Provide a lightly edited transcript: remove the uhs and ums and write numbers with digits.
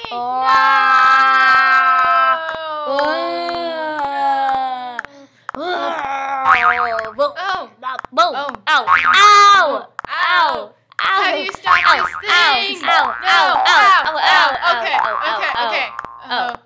No! Boom! Oh! Ow! Ow! Ow! How do you stop this thing? Ow! No! Ow! Ow! Okay. Ow! Okay. Ow! Okay.